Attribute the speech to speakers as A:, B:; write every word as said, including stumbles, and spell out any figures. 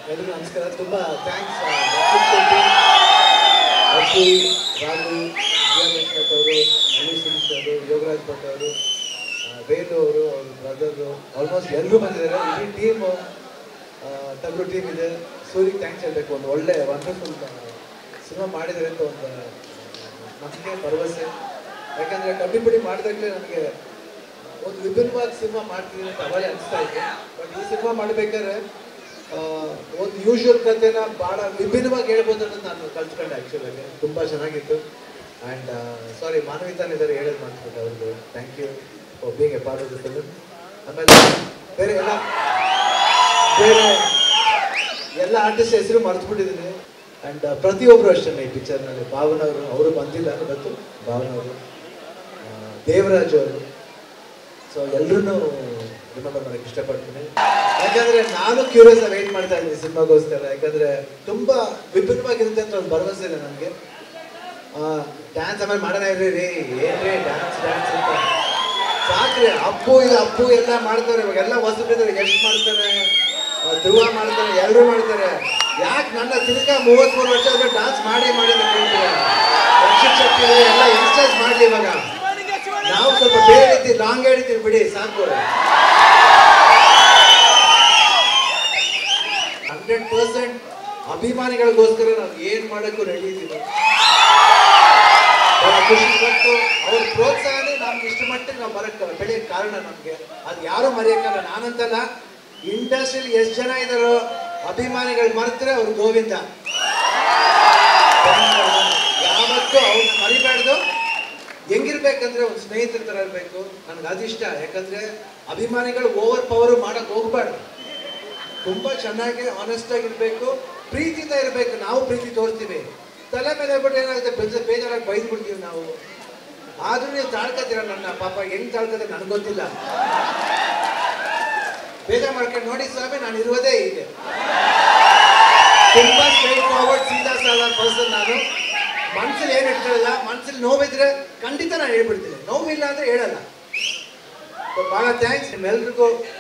A: ಎಲ್ಲರಿಗೂ ನಮಸ್ಕಾರ. ತುಂಬ ಥ್ಯಾಂಕ್ಸ್ ಅಪ್ಪು, ರಾಘು, ವಿಜಯಲಕ್ಷ್ಮತ್ ಅವರು, ಅಲಿ ಸುರೇಶ್ ಅವರು, ಯೋಗರಾಜ್ ಭಟ್ ಅವರು, ವೇಲು ಅವರು, ಅವ್ರ ಬ್ರದರು, ಆಲ್ಮೋಸ್ಟ್ ಎಲ್ಲರೂ ಬಂದಿದ್ದಾರೆ. ಇಡೀ ಟೀಮು ತಗ್ರು ಟೀಮ್ ಇದೆ. ಸೂರಿಗೆ ಥ್ಯಾಂಕ್ಸ್ ಹೇಳಬೇಕು. ಒಂದು ಒಳ್ಳೆ ವಂಡರ್ಫುಲ್ ಸಿನಿಮಾ ಮಾಡಿದರೆ ಅಂತ ಒಂದು ನಮಗೆ ಭರವಸೆ. ಯಾಕಂದರೆ ಕಡ್ಡಿಪುಡಿ ಮಾಡಿದಾಗಲೇ ನನಗೆ ಒಂದು ವಿಭಿನ್ನವಾದ ಸಿನಿಮಾ ಮಾಡ್ತೀನಿ ಅಂತ ಅವಾಗಲೇ ಅನಿಸ್ತಾ ಇತ್ತು. ಬಟ್ ಈ ಸಿನಿಮಾ ಮಾಡಬೇಕಾದ್ರೆ ಒಂದು ಯೂಶುವಲ್ ಕಥೆನ ಭಾಳ ವಿಭಿನ್ನವಾಗಿ ಹೇಳ್ಬೋದು ಅನ್ನೋದು ನಾನು ಕಲ್ತ್ಕೊಂಡೆ. ಆ್ಯಕ್ಚುಲಾಗಿ ತುಂಬ ಚೆನ್ನಾಗಿತ್ತು. ಆ್ಯಂಡ್ ಸಾರಿ ಮಾನವಿತಾನ ಇದ್ದಾರೆ ಹೇಳೋದು ಮಾಡ್ತಿದ್ದೆ ಅವ್ರಿಗೆ thank you for being a part of the film. ಆಮೇಲೆ ಬೇರೆ ಎಲ್ಲ ಬೇರೆ ಎಲ್ಲ ಆರ್ಟಿಸ್ಟ್ ಹೆಸರು ಮರೆತುಬಿಟ್ಟಿದ್ದೀನಿ. ಆ್ಯಂಡ್ ಪ್ರತಿಯೊಬ್ಬರು ಅಷ್ಟೇ ಈ ಪಿಕ್ಚರ್ನಲ್ಲಿ. ಭಾವನವರು ಅವರು ಬಂದಿಲ್ಲ ಗೊತ್ತು, ಭಾವನವರು, ದೇವರಾಜ್ ಅವರು. ಸೊ ಎಲ್ಲರೂ ರಿಮೆಂಬರ್ ಮಾಡೋಕ್ಕೆ ಇಷ್ಟಪಡ್ತೀನಿ. ಯಾಕಂದರೆ ನಾನು ಕ್ಯೂರಿಯಸ್ ಆಗಿ ವೆಯ್ಟ್ ಮಾಡ್ತಾ ಇದ್ದೀನಿ ಸಿನಿಮಾಗೋಸ್ಕರ. ಯಾಕಂದರೆ ತುಂಬ ವಿಭಿನ್ನವಾಗಿರುತ್ತೆ ಅಂತ ಒಂದು ಭರವಸೆ ಇದೆ ನನಗೆ. ಡ್ಯಾನ್ಸ್ ಆಮೇಲೆ ಮಾಡೋಣ ಇರ್ರಿ ರೀ, ಏನ್ರಿ ಡ್ಯಾನ್ಸ್ ಡ್ಯಾನ್ಸ್ ಅಂತ ಸಾಕ್ರಿ. ಅಪ್ಪು ಇದು ಅಪ್ಪು ಎಲ್ಲ ಮಾಡ್ತಾರೆ ಇವಾಗೆಲ್ಲ ಹೊಸಬಿದ್ದಾರೆ. ಎಷ್ಟು ಮಾಡ್ತಾರೆ, ಧ್ರುವ ಮಾಡ್ತಾರೆ, ಎಲ್ಲರೂ ಮಾಡ್ತಾರೆ. ಯಾಕೆ ನನ್ನ ತಿರ್ಗಾ ಮೂವತ್ತ್ಮೂರು ವರ್ಷ ಆದ್ಮೇಲೆ ಡ್ಯಾನ್ಸ್ ಮಾಡಿ ಮಾಡಿ ಅಂತ ಹೇಳ್ತಾರೆ. ರಕ್ಷಿತ್ ಶೆಟ್ಟಿ ಎಲ್ಲ ಎಕ್ಸರ್ಸೈಸ್ ಮಾಡಲಿ. ಇವಾಗ ನಾವು ಸ್ವಲ್ಪ ಬೇರೆ ರೀತಿ ಲಾಂಗ್ ಹೇಳ್ತೀವಿ ಬಿಡಿ, ಸಾಕು. ಹಂಡ್ರೆಡ್ ಪರ್ಸೆಂಟ್ ಅಭಿಮಾನಿಗಳಿಗೋಸ್ಕರ ನಾವು ಏನು ಮಾಡೋಕ್ಕೂ ರೆಡಿ ಇದ್ದೀವಿ. ಬಹಳ ಖುಷಿ ಪಟ್ಟು ಅವ್ರ ಪ್ರೋತ್ಸಾಹನೇ ನಮ್ಗೆ ಇಷ್ಟ ಮಟ್ಟಿಗೆ ನಾವು ಬರೋಕ್ಕೆ ಬೆಳೆಯೋಕ್ಕೆ ಕಾರಣ. ನಮಗೆ ಅದು ಯಾರೂ ಮರೆಯೋಕ್ಕಲ್ಲ. ನಾನಂತಲ್ಲ, ಇಂಡಸ್ಟ್ರಿಯಲ್ಲಿ ಎಷ್ಟು ಜನ ಇದ್ದಾರೋ ಅಭಿಮಾನಿಗಳು ಮರೆತರೆ ಅವ್ರು ಗೋವಿಂದ. ಯಾವತ್ತೂ ಅವ್ರನ್ನ ಮರಿಬಾರ್ದು. ಹೆಂಗಿರ್ಬೇಕಂದ್ರೆ ಒಂದು ಸ್ನೇಹಿತರ ಥರ ಇರಬೇಕು. ನನಗೆ ಅದಿಷ್ಟ. ಯಾಕಂದರೆ ಅಭಿಮಾನಿಗಳು ಓವರ್ ಪವರು ಮಾಡೋಕ್ಕೆ ಹೋಗ್ಬಾರ್ದು. ತುಂಬ ಚೆನ್ನಾಗಿ ಆನೆಸ್ಟಾಗಿರಬೇಕು, ಪ್ರೀತಿಯಿಂದ ಇರಬೇಕು. ನಾವು ಪ್ರೀತಿ ತೋರಿಸ್ತೀವಿ, ತಲೆ ಮೇಲೆ ಬಿಟ್ಟು ಏನಾಗುತ್ತೆ ಬೇಜ ಬೇಜಾರಾಗಿ ಬೈದ್ಬಿಡ್ತೀವಿ ನಾವು. ಆದರೂ ನೀವು ತಾಳ್ಕೊತೀರ ನನ್ನ. ಪಾಪ ಹೆಂಗೆ ತಾಳ್ಕತ್ತೆ ನನಗೆ ಗೊತ್ತಿಲ್ಲ. ಬೇಜಾರು ಮಾಡ್ಕೊಂಡು ನೋಡಿ ಸ್ವಾಮಿ, ನಾನು ಇರುವುದೇ ಹೀಗೆ. ತುಂಬ ಸ್ಟ್ರೈಟ್ ಫಾರ್ವರ್ಡ್ ಸೀದಾ ಸಾಲ ಪರ್ಸನ್ ನಾನು. ಮನ್ಸಲ್ಲಿ ಏನು ಇಟ್ಕೊಳ್ಳಲ್ಲ. ಮನ್ಸಲ್ಲಿ ನೋವಿದ್ರೆ ಖಂಡಿತ ನಾನು ಹೇಳ್ಬಿಡ್ತೀನಿ, ನೋವಿಲ್ಲ ಅಂದರೆ ಹೇಳಲ್ಲ. ಭಾಳ ಥ್ಯಾಂಕ್ಸ್ ನಿಮ್ಮೆಲ್ರಿಗೂ.